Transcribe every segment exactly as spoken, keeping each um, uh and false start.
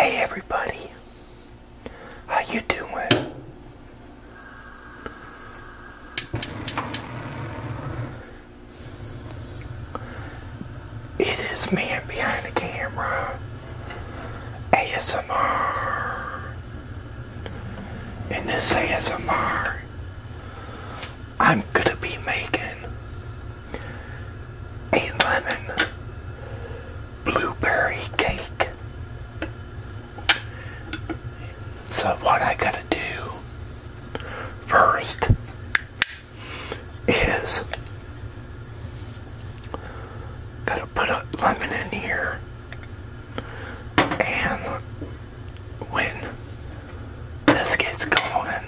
Hey everybody, how you doing? It is man behind the camera, A S M R. In this A S M R, I'm gonna be making a lemon blueberry cake. So what I gotta do first is gotta put a lemon in here, and when this gets going,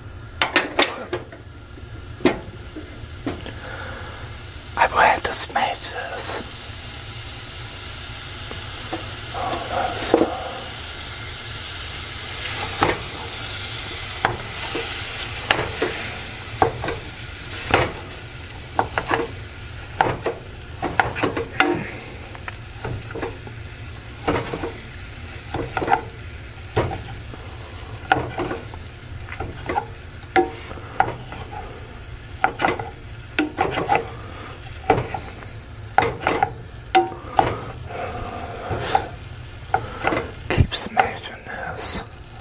I will have to smash this. Oh, keep smashing this.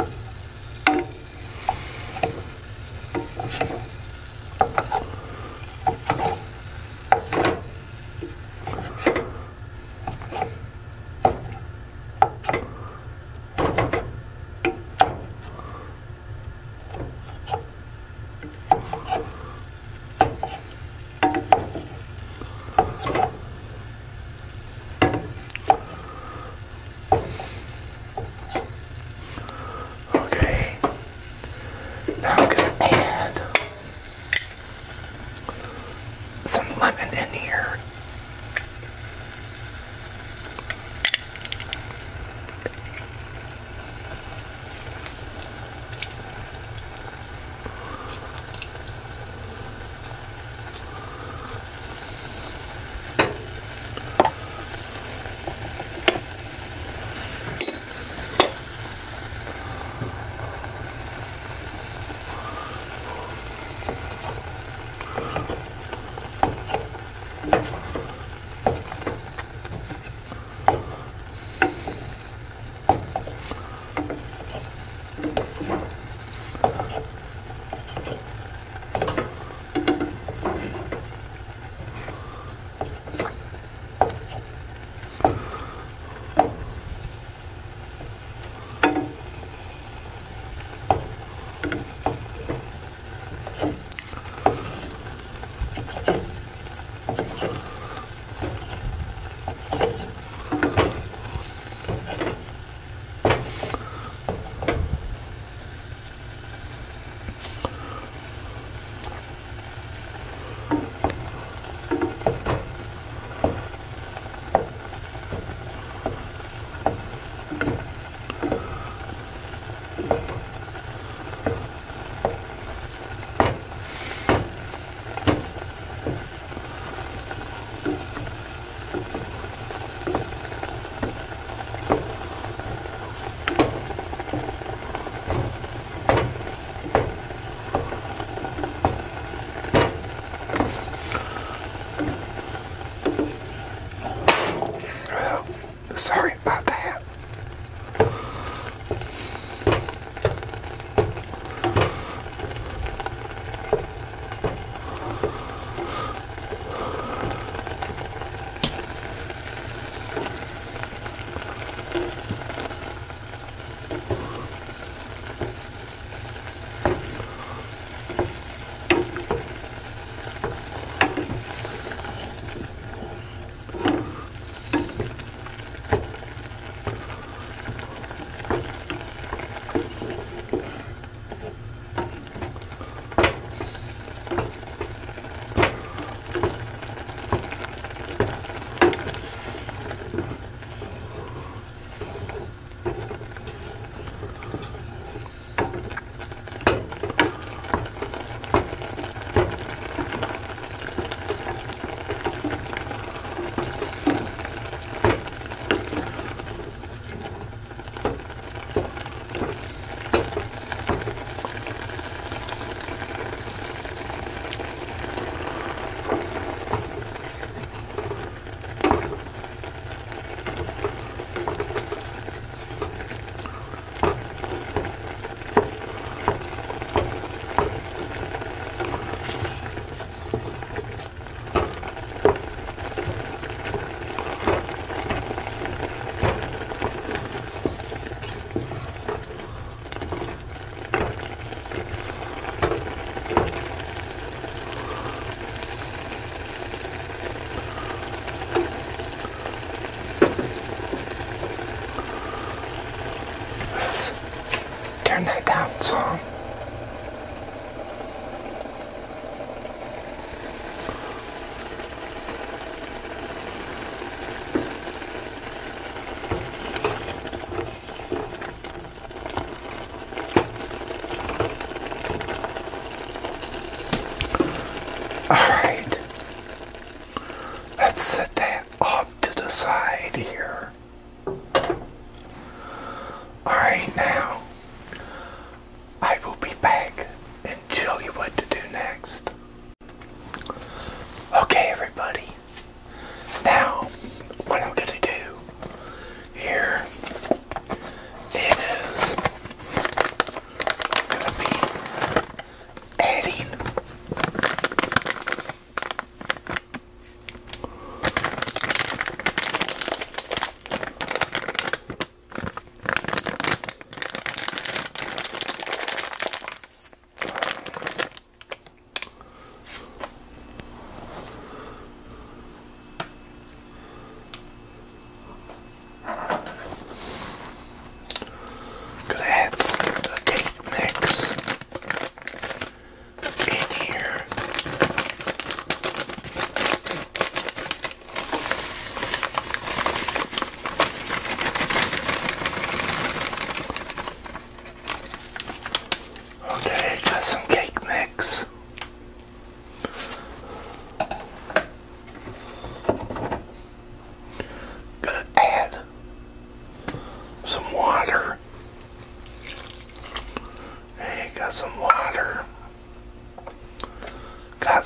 Okay, now I'm gonna add some lemon in here. Sorry about that.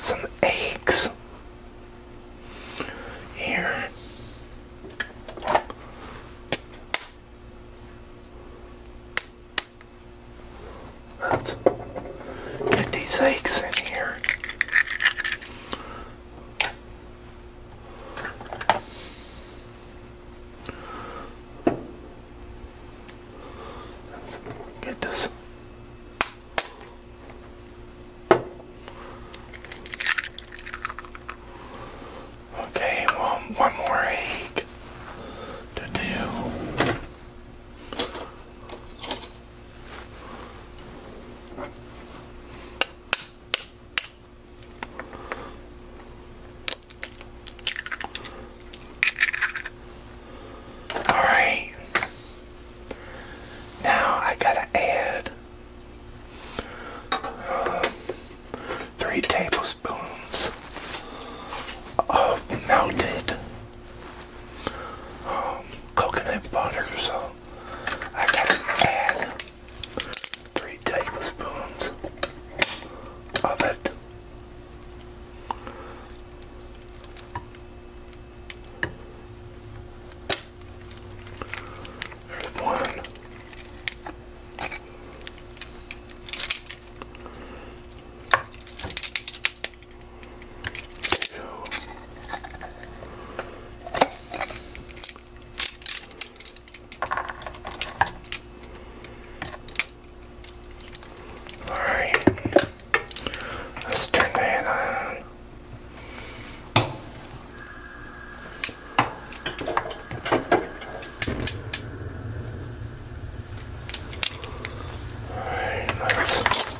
some eggs here. Let's get these eggs in here. Get this. Okay, well, one more egg to do. Alright. Now I gotta add uh, three tablespoons of melted um, coconut butter, so I gotta add three tablespoons of it. There's one. Alright, let's turn that on. Alright, let's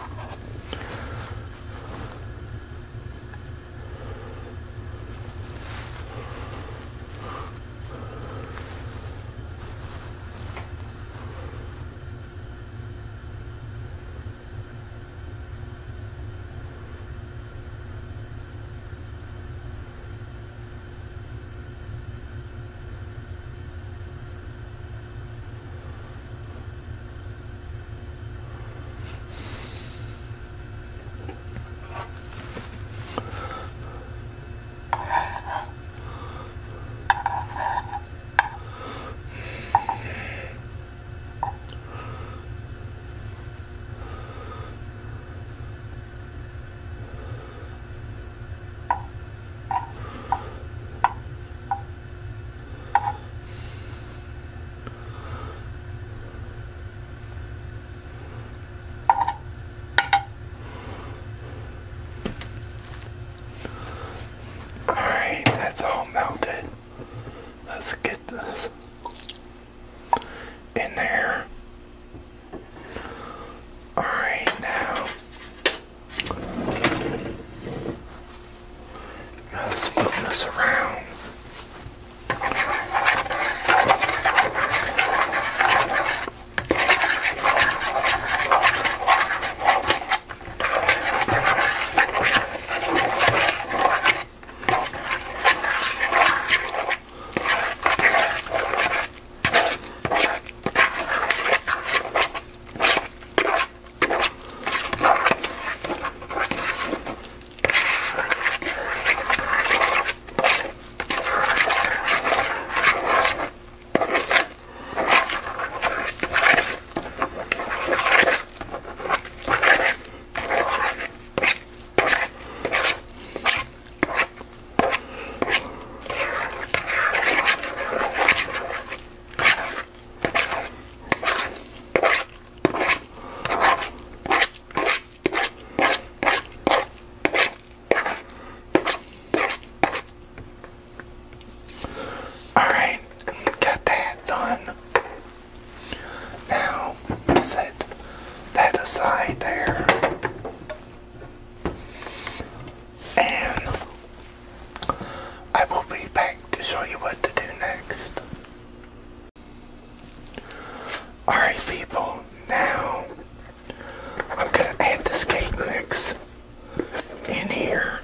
Alright, that's all melted. Let's get this in there. Alright, now let's spoon this around. Alright, got that done. Now, set that aside there. And I will be back to show you what to do next. Alright people, now I'm going to add this cake mix in here.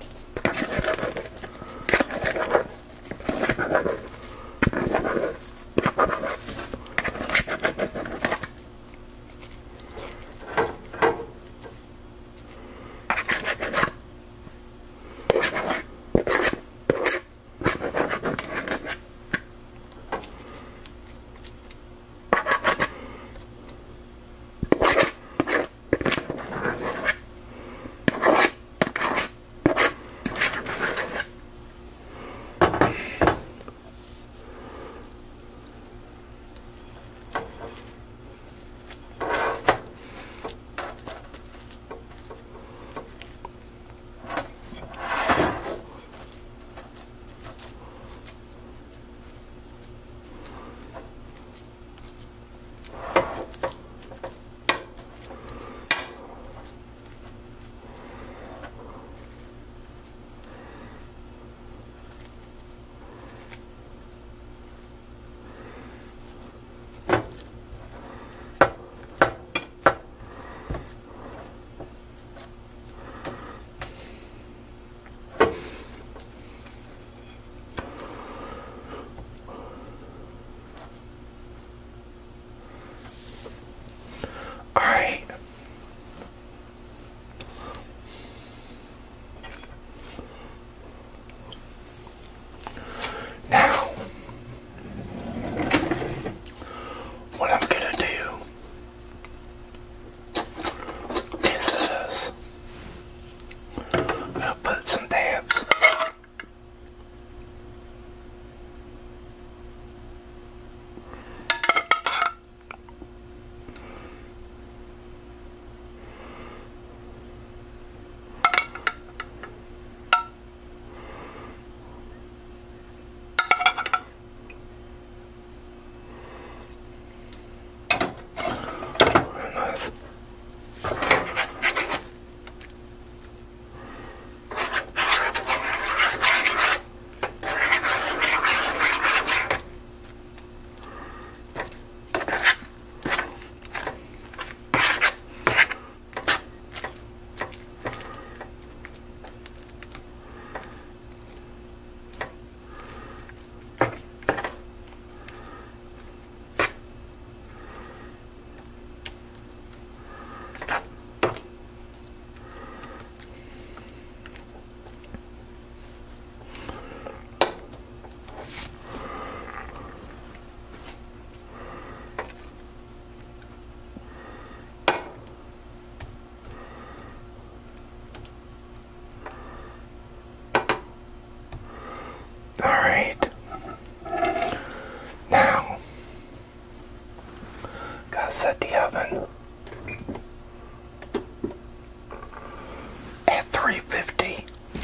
gotta set the oven at three fifty.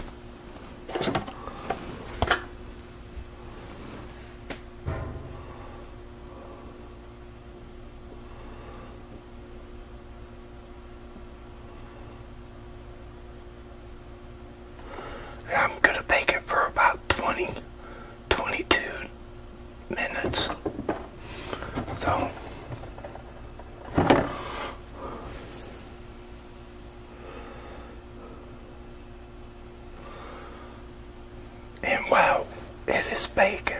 I'm gonna bake it for about twenty, twenty-two minutes. So, and wow, it is bacon.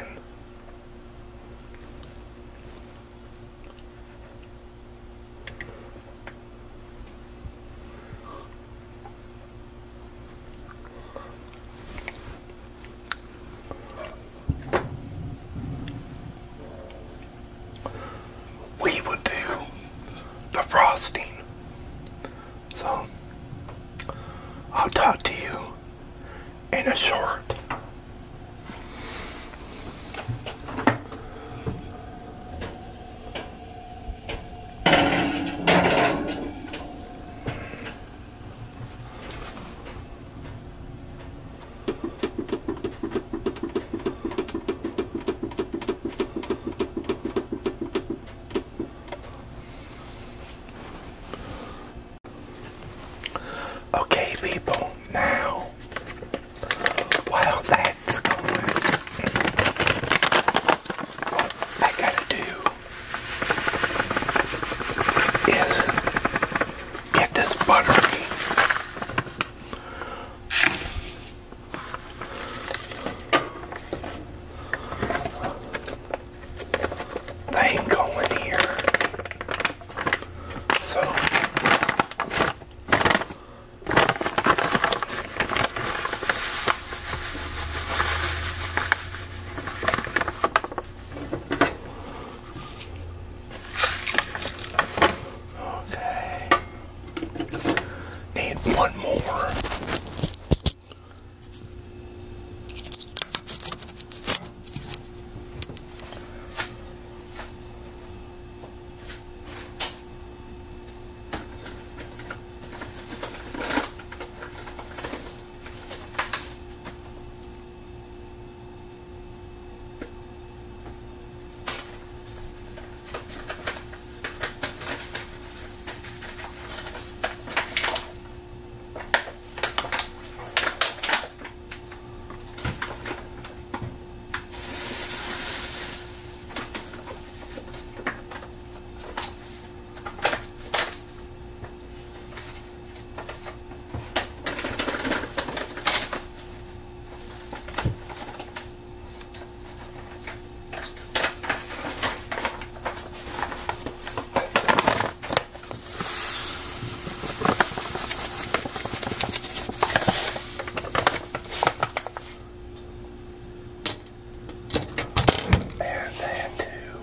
We would do the frosting. So, I'll talk to you in a short. Okay, people, now, while that's going, what I gotta do is get this buttery thing going here. So, need one more. And that too.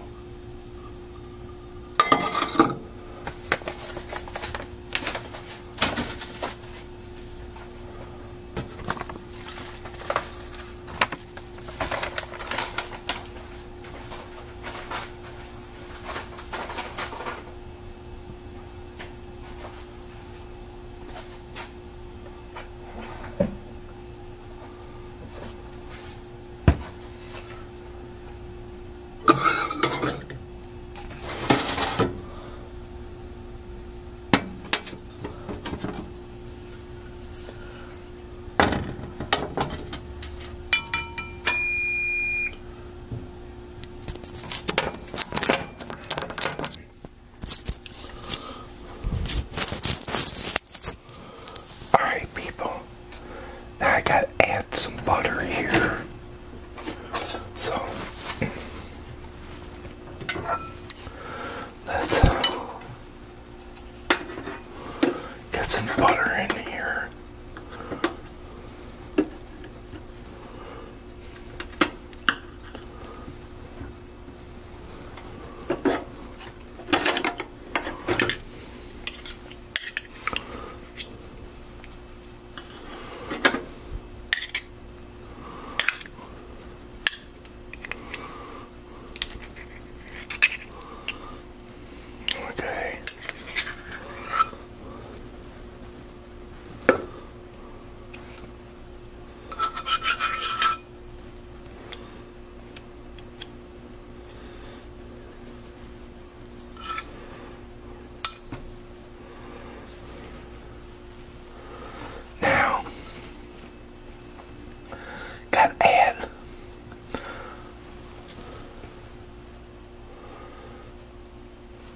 Alright, people. Now I gotta add some butter here. So, let's uh, get some butter in here.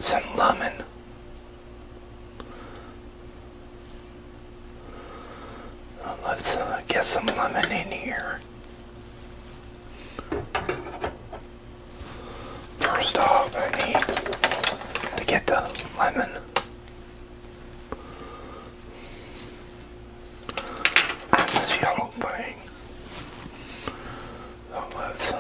some lemon. Let's uh, get some lemon in here. First off, I need to get the lemon. And this yellow thing. So let's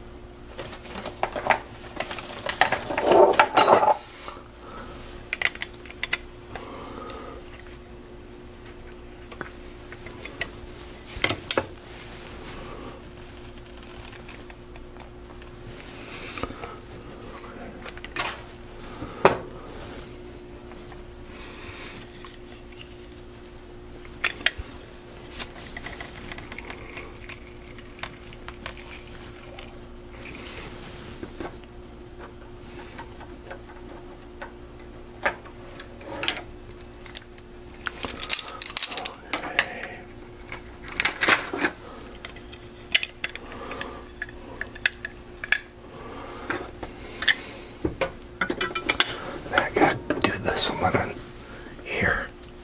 lemon here.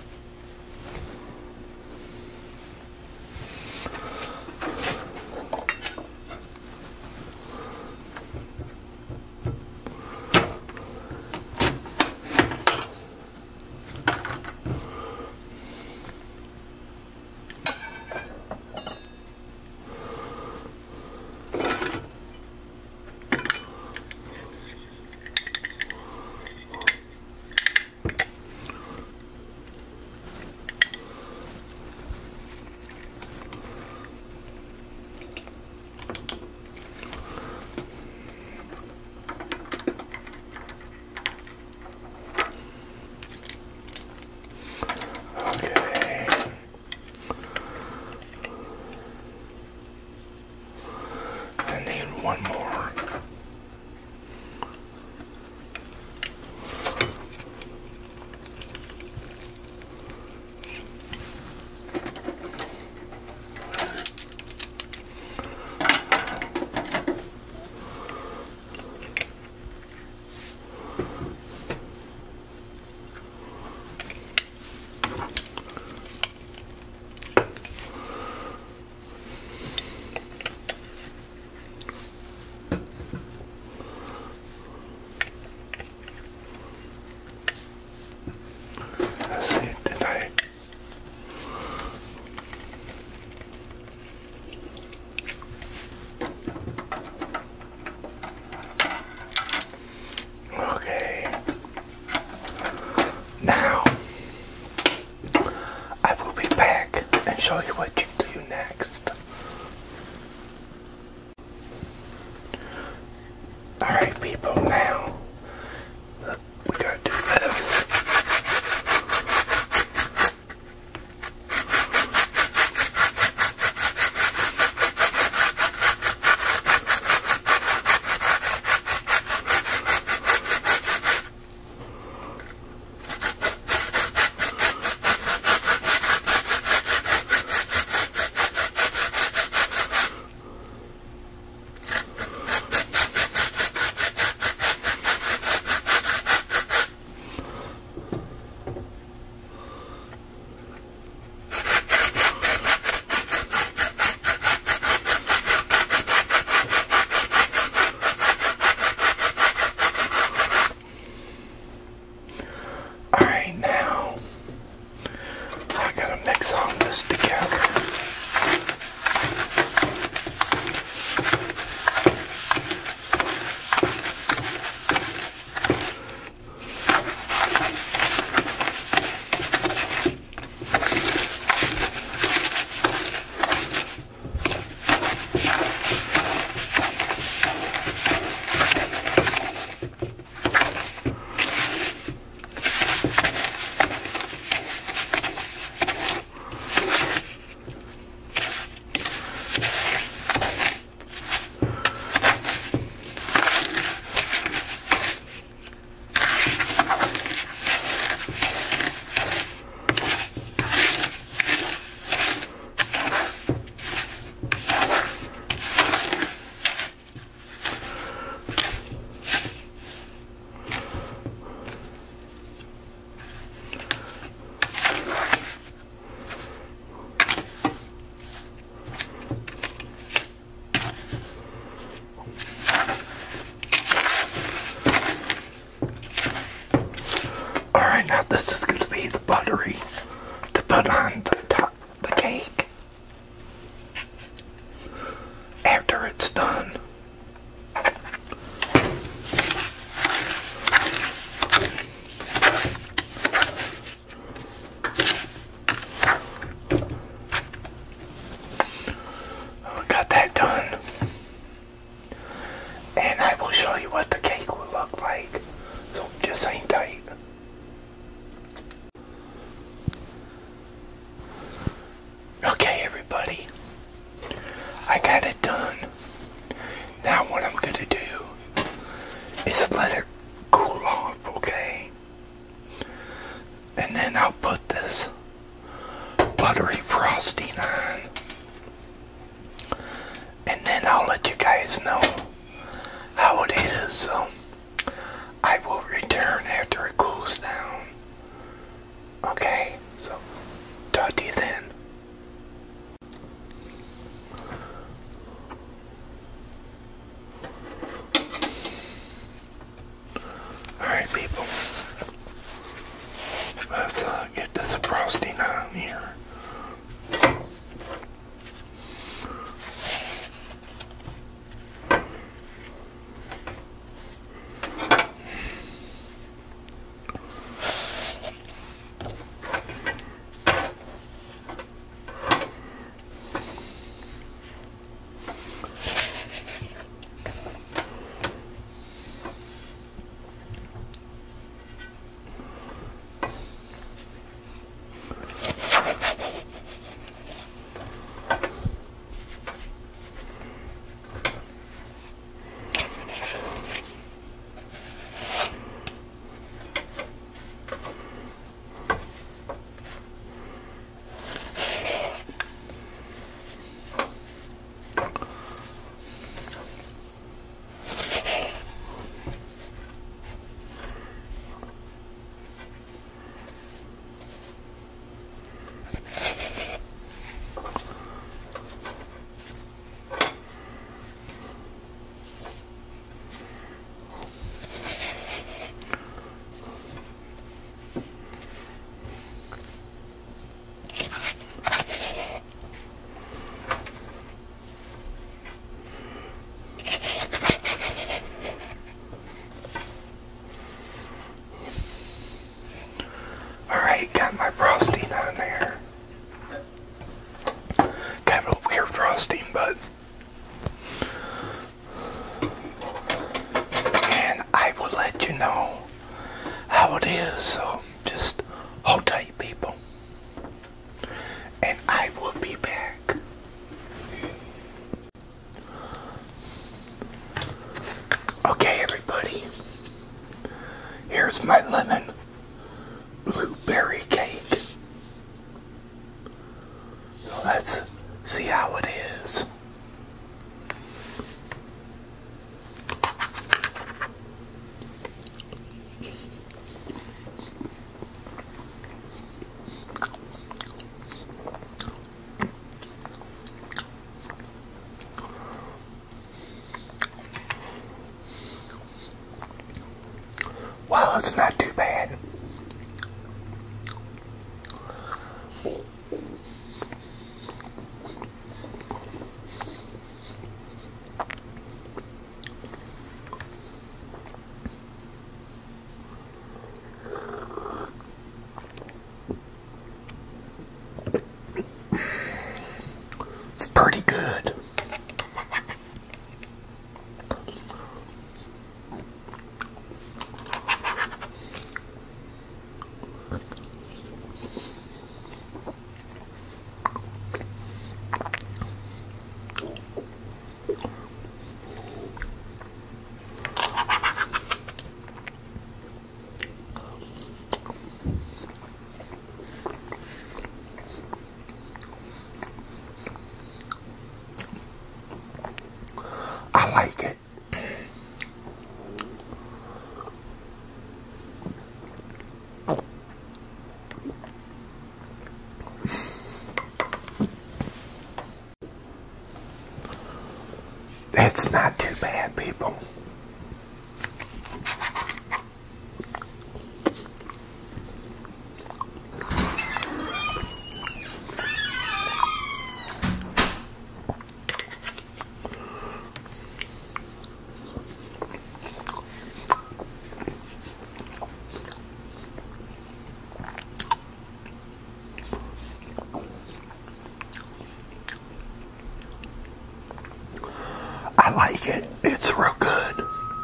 One more. Show you what you do next. Alright people, now we gotta do this. buttery to put on the top the cake after it's done. Got that done. And I will show you what the cake will look like. So just hang tight. Okay, everybody. I got it done. Now what I'm going to do is let it cool off, okay? And then I'll put this buttery frosting on. And then I'll let you guys know how it is. So I will return after it cools down. Okay, so talk to you then. Alright, people. Let's uh, get this frosting on here. Got my frosting on there. Kind of a weird frosting, but and I will let you know how it is. So just hold tight, people, and I will be back. Okay, everybody. Here's my lemon blueberry cake. Let's see how it is. Wow, it's not too bad. It's pretty good. I like it. It's not too bad, people. like it. It's real good.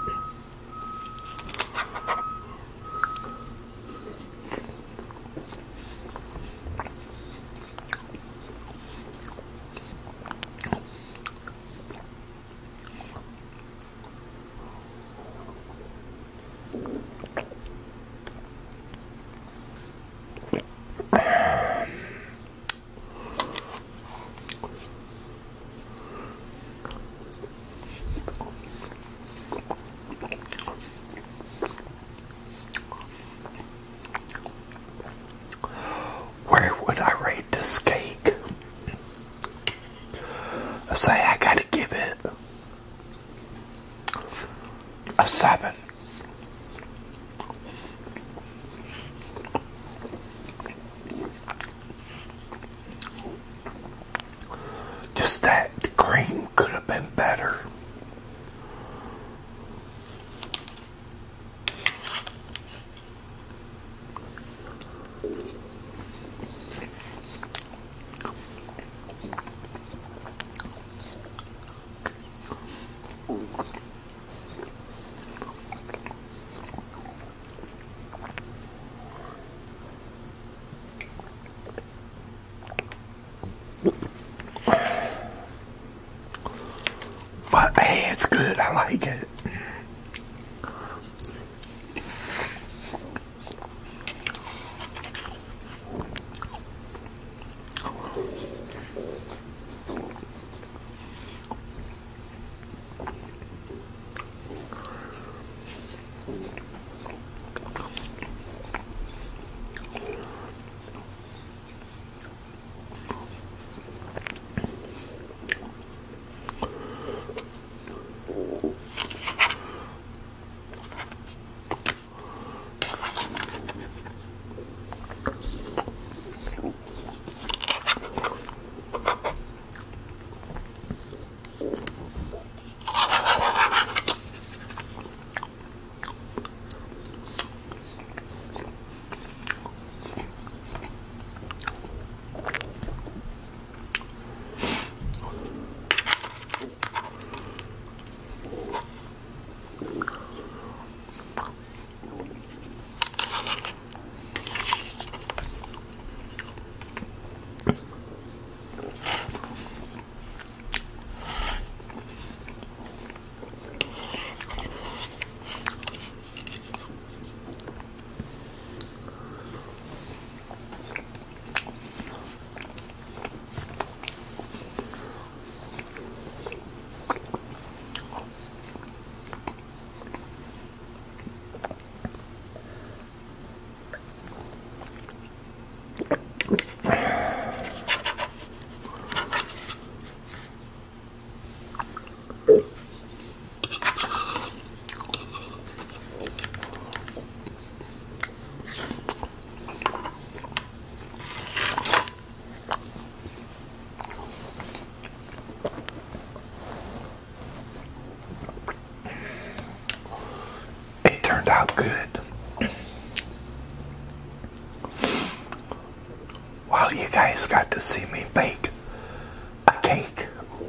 Where would I rate this cake? I say I gotta give it a seven. Just that the cream could have been better. But hey, it's good. I like it. Turned out good. Well, you guys got to see me bake a cake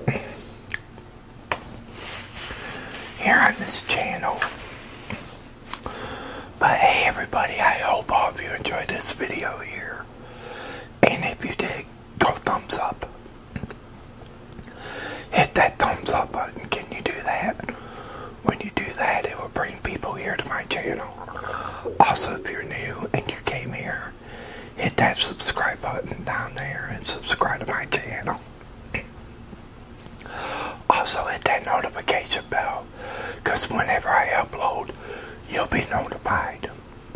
here on this channel. But hey everybody, I hope all of you enjoyed this video here. And if you did, go thumbs up. Hit that thumbs up button. Can you do that? When you do that, it will bring people here to my channel. Also, if you're new and you came here, hit that subscribe button down there and subscribe to my channel. Also, hit that notification bell, because whenever I upload, you'll be notified.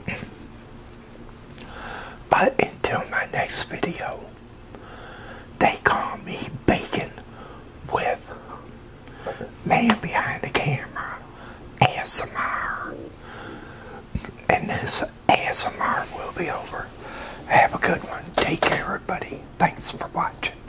But until my next video, they call me Bacon with Man Behind the Camera A S M R. And this A S M R will be over. Have a good one. Take care, everybody. Thanks for watching.